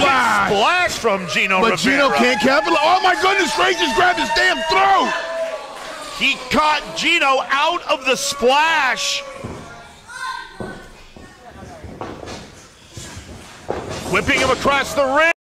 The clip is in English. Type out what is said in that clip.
splash from Gino Rivera. But Gino can't capitalize. Oh my goodness gracious, grabbed his damn throat. He caught Gino out of the splash. Whipping him across the ring.